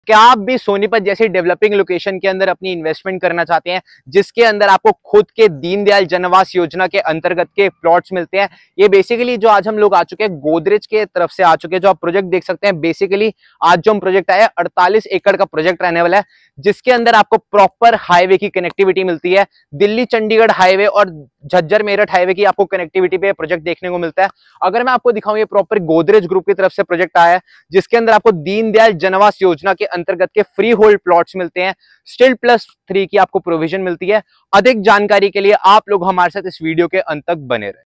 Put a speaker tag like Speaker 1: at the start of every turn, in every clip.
Speaker 1: क्या आप भी सोनीपत जैसी डेवलपिंग लोकेशन के अंदर अपनी इन्वेस्टमेंट करना चाहते हैं, जिसके अंदर आपको खुद के दीनदयाल जन आवास योजना के अंतर्गत के प्लॉट्स मिलते हैं? ये बेसिकली जो आज हम लोग आ चुके हैं गोदरेज के तरफ से आ चुके हैं, जो आप प्रोजेक्ट देख सकते हैं। बेसिकली आज जो हम प्रोजेक्ट आया 48 एकड़ का प्रोजेक्ट रहने वाला है, जिसके अंदर आपको प्रॉपर हाईवे की कनेक्टिविटी मिलती है। दिल्ली चंडीगढ़ हाईवे और झज्जर मेरठ हाईवे की आपको कनेक्टिविटी पे प्रोजेक्ट देखने को मिलता है। अगर मैं आपको दिखाऊं, ये प्रॉपर गोदरेज ग्रुप की तरफ से प्रोजेक्ट आया है, जिसके अंदर आपको दीनदयाल जन आवास योजना के अंतर्गत के फ्री होल्ड प्लॉट्स मिलते हैं। स्टिल +3 की आपको प्रोविजन मिलती है। अधिक जानकारी के लिए आप लोग हमारे साथ इस वीडियो के अंत तक बने रहे।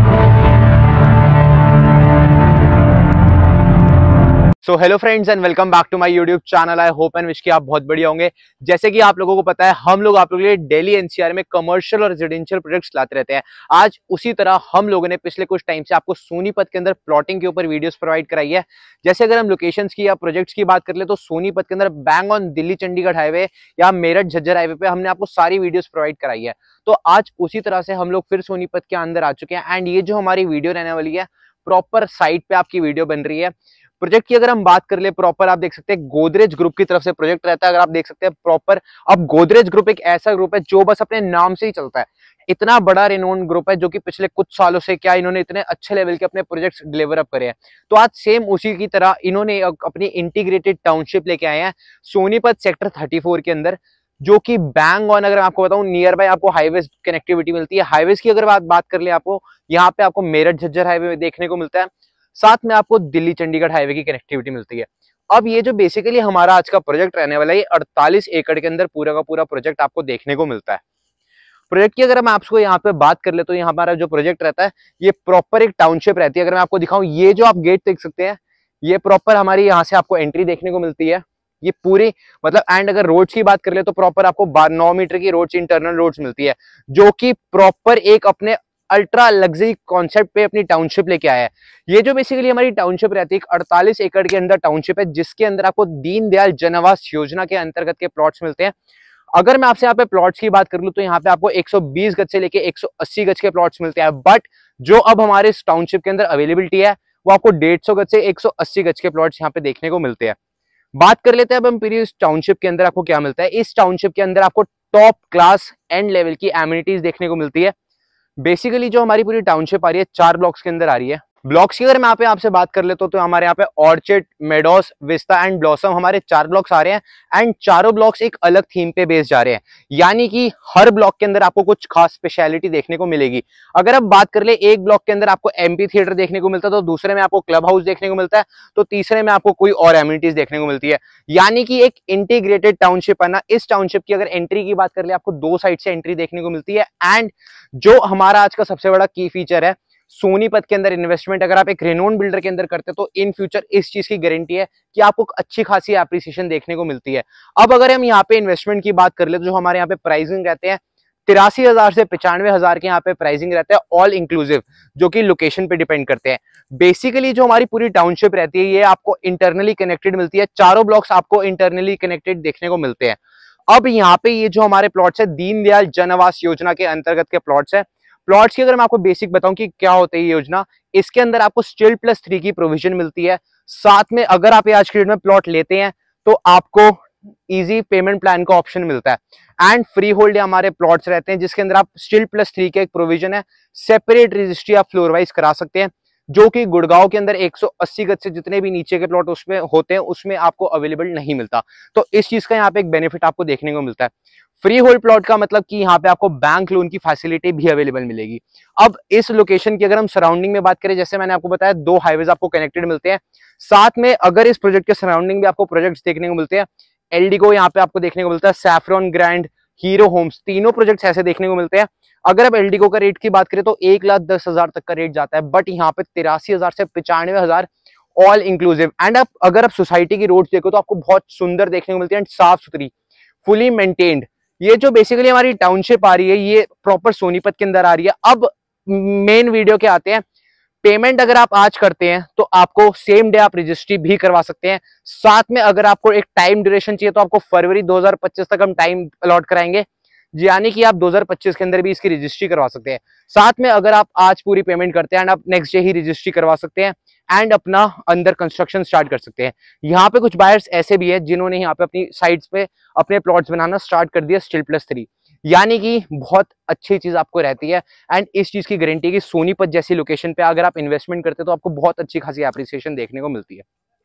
Speaker 1: So hello friends and welcome back to my YouTube channel. I hope and wish कि आप बहुत बढ़िया होंगे। जैसे कि आप लोगों को पता है, हम लोग आप लोगों के लिए दिल्ली एनसीआर में कमर्शियल और रेजिडेंशियल प्रोजेक्ट्स लाते रहते हैं। आज उसी तरह हम लोगों ने पिछले कुछ टाइम से आपको सोनीपत के अंदर प्लॉटिंग के ऊपर वीडियोस प्रोवाइड कराई है। जैसे अगर हम लोकेशंस की या प्रोजेक्ट्स की बात कर ले, तो सोनीपत के अंदर bang on Delhi Chandigarh highway या मेरठ झज्जर हाईवे पे हमने आपको सारी वीडियोस प्रोवाइड कराई है। तो आज उसी तरह से हम लोग फिर सोनीपत के अंदर आ चुके हैं एंड ये जो हमारी वीडियो रहने वाली है, प्रॉपर साइट पे आपकी वीडियो बन रही है। प्रोजेक्ट की अगर हम बात कर ले, प्रॉपर आप देख सकते हैं गोदरेज ग्रुप की तरफ से प्रोजेक्ट रहता है। अगर आप देख सकते हैं प्रॉपर, अब गोदरेज ग्रुप एक ऐसा ग्रुप है जो बस अपने नाम से ही चलता है। इतना बड़ा रिनोन ग्रुप है जो कि पिछले कुछ सालों से क्या इन्होंने इतने अच्छे लेवल के अपने प्रोजेक्ट्स डिलीवर अप करे हैं। तो आज सेम उसी की तरह इन्होंने अपनी इंटीग्रेटेड टाउनशिप लेके आए हैं सोनीपत सेक्टर 34 के अंदर, जो कि बैंग ऑन, अगर मैं आपको बताऊं, नियर बाय आपको हाईवेज कनेक्टिविटी मिलती है। हाईवेज की अगर बात कर ले, आपको यहाँ पे आपको मेरठ झज्जर हाईवे देखने को मिलता है, साथ में आपको दिल्ली चंडीगढ़ हाईवे की कनेक्टिविटी मिलती है। अब ये जो बेसिकली हमारा आज का प्रोजेक्ट रहने वाला है, 48 एकड़ के अंदर पूरा का पूरा प्रोजेक्ट आपको देखने को मिलता है। प्रोजेक्ट की अगर मैं आपको यहाँ पे बात कर ले, तो यहाँ हमारा जो प्रोजेक्ट रहता है, ये प्रॉपर एक टाउनशिप रहती है। अगर मैं आपको दिखाऊं, ये जो आप गेट देख सकते हैं, ये प्रॉपर हमारी यहाँ से आपको एंट्री देखने को मिलती है। ये पूरी मतलब, एंड अगर रोड्स की बात कर ले, तो प्रॉपर आपको 9 मीटर की रोड्स, इंटरनल रोड्स मिलती है, जो कि प्रॉपर एक अपने अल्ट्रा लग्जरी कॉन्सेप्ट पे अपनी टाउनशिप लेके आया है। ये जो बेसिकली हमारी टाउनशिप रहती है, 48 एकड़ के अंदर टाउनशिप है, जिसके अंदर आपको दीनदयाल जन आवास योजना के अंतर्गत के प्लॉट्स मिलते हैं। अगर मैं आपसे यहाँ पे प्लॉट्स की बात कर लूं, तो यहाँ पे आपको 120 गज से लेके 180 गज के प्लॉट्स मिलते हैं। बट जो अब हमारे इस टाउनशिप के अंदर अवेलेबिलिटी है, वो आपको 150 गज से 180 गज के प्लॉट्स यहाँ पे देखने को मिलते हैं। बात कर लेते हैं अब हम फिर इस टाउनशिप के अंदर आपको क्या मिलता है। इस टाउनशिप के अंदर आपको टॉप क्लास एंड लेवल की एमिनिटीज देखने को मिलती है। बेसिकली जो हमारी पूरी टाउनशिप आ रही है, 4 ब्लॉक्स के अंदर आ रही है। ब्लॉक्स की अगर मैं आपसे बात कर लेता हूं, तो हमारे यहाँ पे Orchid, Meadows, Vista and Blossom, हमारे 4 ब्लॉक्स आ रहे हैं एंड चारों ब्लॉक्स एक अलग थीम पे बेस जा रहे हैं। यानी कि हर ब्लॉक के अंदर आपको कुछ खास स्पेशलिटी देखने को मिलेगी। अगर आप बात कर ले, एक ब्लॉक के अंदर आपको एमपी थिएटर देखने को मिलता है, तो दूसरे में आपको क्लब हाउस देखने को मिलता है, तो तीसरे में आपको कोई और एमिनिटीज देखने को मिलती है। यानी कि एक इंटीग्रेटेड टाउनशिप है ना। इस टाउनशिप की अगर एंट्री की बात कर ले, आपको 2 साइड से एंट्री देखने को मिलती है। एंड जो हमारा आज का सबसे बड़ा की फीचर है, सोनीपत के अंदर इन्वेस्टमेंट अगर आप एक रेनोन बिल्डर के अंदर करते हैं, तो इन फ्यूचर इस चीज की गारंटी है कि आपको अच्छी खासी एप्रिसिएशन देखने को मिलती है। अब अगर हम यहाँ पे इन्वेस्टमेंट की बात कर ले, तो जो हमारे यहाँ पे प्राइसिंग रहते हैं 83,000 से 95,000 के यहाँ पे प्राइसिंग रहते हैं, ऑल इंक्लूसिव, जो कि लोकेशन पे डिपेंड करते हैं। बेसिकली जो हमारी पूरी टाउनशिप रहती है, ये आपको इंटरनली कनेक्टेड मिलती है। चारों ब्लॉक्स आपको इंटरनली कनेक्टेड देखने को मिलते हैं। अब यहाँ पे ये जो हमारे प्लॉट्स है, दीनदयाल जन आवास योजना के अंतर्गत के प्लॉट्स है। प्लॉट्स की अगर मैं आपको बेसिक बताऊं कि क्या होता है ये योजना, इसके अंदर आपको स्टिल +3 की प्रोविजन मिलती है। साथ में अगर आप आज के डेट में प्लॉट लेते हैं, तो आपको इजी पेमेंट प्लान का ऑप्शन मिलता है एंड फ्री होल्ड हमारे प्लॉट्स रहते हैं, जिसके अंदर आप स्टिल +3 के एक प्रोविजन है। सेपरेट रजिस्ट्री आप फ्लोर वाइज करा सकते हैं, जो कि गुड़गांव के अंदर 180 गज से जितने भी नीचे के प्लॉट उसमें होते हैं, उसमें आपको अवेलेबल नहीं मिलता। तो इस चीज का यहाँ पे एक बेनिफिट आपको देखने को मिलता है। फ्री होल्ड प्लॉट का मतलब कि यहाँ पे आपको बैंक लोन की फैसिलिटी भी अवेलेबल मिलेगी। अब इस लोकेशन की अगर हम सराउंडिंग में बात करें, जैसे मैंने आपको बताया, 2 हाईवेज आपको कनेक्टेड मिलते हैं। साथ में अगर इस प्रोजेक्ट के सराउंडिंग में आपको प्रोजेक्ट्स देखने को मिलते हैं, एलडीको यहाँ पे आपको देखने को मिलता है, सैफ्रॉन ग्रैंड, हीरो होम्स, तीनों प्रोजेक्ट्स ऐसे देखने को मिलते हैं। अगर आप एलडीको का रेट की बात करें, तो 1,10,000 तक का रेट जाता है, बट यहाँ पे 83,000 से 95,000 ऑल इंक्लूसिव। एंड आप अगर आप सोसाइटी की रोड देखो, तो आपको बहुत सुंदर देखने को मिलती है एंड साफ सुथरी, फुली मेंटेन्ड। ये जो बेसिकली हमारी टाउनशिप आ रही है, ये प्रॉपर सोनीपत के अंदर आ रही है। अब मेन वीडियो के आते हैं। पेमेंट अगर आप आज करते हैं, तो आपको सेम डे आप रजिस्ट्री भी करवा सकते हैं। साथ में अगर आपको एक टाइम ड्यूरेशन चाहिए, तो आपको फरवरी 2025 तक हम टाइम अलॉट कराएंगे, यानी कि आप 2025 के अंदर भी इसकी रजिस्ट्री करवा सकते हैं। साथ में अगर आप आज पूरी पेमेंट करते हैं एंड आप नेक्स्ट डे ही रजिस्ट्री करवा सकते हैं एंड अपना अंदर कंस्ट्रक्शन स्टार्ट कर सकते हैं। यहाँ पे कुछ बायर्स ऐसे भी है जिन्होंने यहाँ पे अपनी साइट्स पे अपने प्लॉट्स बनाना स्टार्ट कर दिया Still+3, यानी कि बहुत अच्छी चीज आपको रहती है। एंड इस चीज की गारंटी है कि सोनीपत जैसी लोकेशन पे अगर आप इन्वेस्टमेंट करते हैं तो आपको बहुत अच्छी खासी एप्रिसिएशन देखने को मिलती है।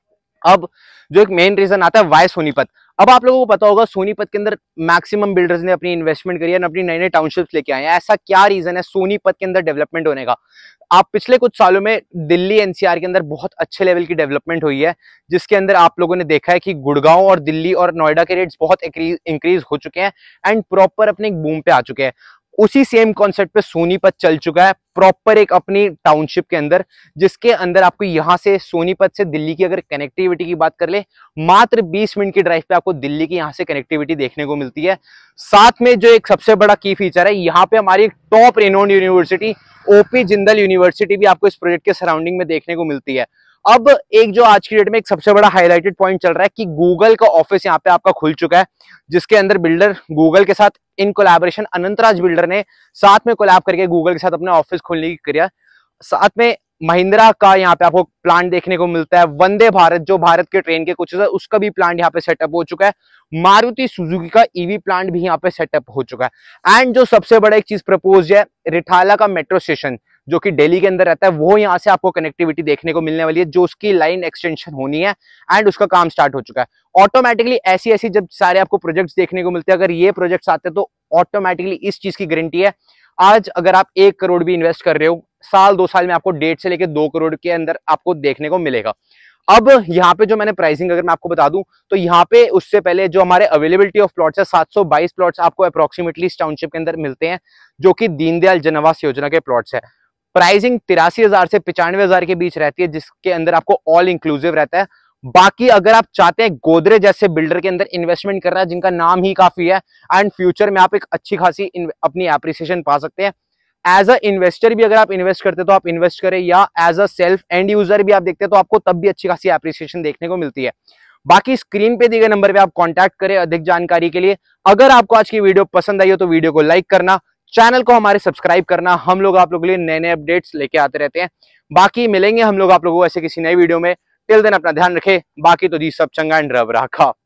Speaker 1: अब जो एक मेन रीजन आता है वाई सोनीपत। अब आप लोगों को पता होगा सोनीपत के अंदर मैक्सिमम बिल्डर्स ने अपनी इन्वेस्टमेंट करी है, अपनी नई नई टाउनशिप्स लेके आए हैं। ऐसा क्या रीजन है सोनीपत के अंदर डेवलपमेंट होने का? आप पिछले कुछ सालों में दिल्ली एनसीआर के अंदर बहुत अच्छे लेवल की डेवलपमेंट हुई है, जिसके अंदर आप लोगों ने देखा है कि गुड़गांव और दिल्ली और नोएडा के रेट्स बहुत इंक्रीज हो चुके हैं एंड प्रॉपर अपने एक बूम पे आ चुके हैं। उसी सेम कॉन्सेप्ट पे सोनीपत चल चुका है प्रॉपर एक अपनी टाउनशिप के अंदर, जिसके अंदर आपको यहां से सोनीपत से दिल्ली की अगर कनेक्टिविटी की बात कर ले, मात्र 20 मिनट की ड्राइव पे आपको दिल्ली की यहां से कनेक्टिविटी देखने को मिलती है। साथ में जो एक सबसे बड़ा की फीचर है, यहाँ पे हमारी top renowned university OP Jindal University भी आपको इस प्रोजेक्ट के सराउंडिंग में देखने को मिलती है। अब एक जो आज की डेट में एक सबसे बड़ा हाईलाइटेड पॉइंट चल रहा है कि गूगल का ऑफिस यहाँ पे आपका खुल चुका है, जिसके अंदर बिल्डर गूगल के साथ इन कोलैबोरेशन अनंतराज बिल्डर ने साथ में कोलैब करके गूगल के साथ अपना ऑफिस खोलने की किया। साथ में महिंद्रा का यहाँ पे आपको प्लांट देखने को मिलता है। वंदे भारत जो भारत के ट्रेन के कुछ उसका भी प्लांट यहाँ पे सेटअप हो चुका है। मारुति सुजुकी का ईवी प्लांट भी यहाँ पे सेटअप हो चुका है। एंड जो सबसे बड़ा एक चीज प्रपोज है, रिठाला का मेट्रो स्टेशन जो कि दिल्ली के अंदर रहता है, वो यहाँ से आपको कनेक्टिविटी देखने को मिलने वाली है, जो उसकी लाइन एक्सटेंशन होनी है एंड उसका काम स्टार्ट हो चुका है। ऑटोमेटिकली ऐसी ऐसी जब सारे आपको प्रोजेक्ट्स देखने को मिलते हैं, अगर ये प्रोजेक्ट्स आते हैं तो ऑटोमेटिकली इस चीज की गारंटी है, आज अगर आप 1 करोड़ भी इन्वेस्ट कर रहे हो, साल 2 साल में आपको 1.5 से लेकर 2 करोड़ के अंदर आपको देखने को मिलेगा। अब यहाँ पे जो मैंने प्राइसिंग अगर मैं आपको बता दूं तो यहाँ पे उससे पहले जो हमारे अवेलेबिलिटी ऑफ प्लॉट्स है, 722 प्लॉट्स आपको अप्रोक्सीमेटली इस टाउनशिप के अंदर मिलते हैं, जो कि दीनदयाल जन आवास योजना के प्लॉट्स है। प्राइसिंग 83,000 से 95,000 के बीच रहती है, जिसके अंदर आपको ऑल इंक्लूसिव रहता है। बाकी अगर आप चाहते हैं गोदरेज जैसे बिल्डर के अंदर इन्वेस्टमेंट करना, जिनका नाम ही काफी है एंड फ्यूचर में आप एक अच्छी खासी अपनी एप्रिसिएशन पा सकते हैं। एज अ इन्वेस्टर भी अगर आप इन्वेस्ट करते हैं तो आप इन्वेस्ट करें, या as a self end user भी आप देखते हैं तो आपको तब भी अच्छी खासी एप्रिसिएशन देखने को मिलती है। बाकी स्क्रीन पे दिए गए नंबर पे आप कांटेक्ट करें अधिक जानकारी के लिए। अगर आपको आज की वीडियो पसंद आई हो तो वीडियो को लाइक करना, चैनल को हमारे सब्सक्राइब करना। हम लोग आप लोगों के लिए नए नए अपडेट्स लेके आते रहते हैं। बाकी मिलेंगे हम लोग आप लोगों को ऐसे किसी नई वीडियो में। टिल देन अपना ध्यान रखें। बाकी तो जी सब चंगा एंड रब रखा।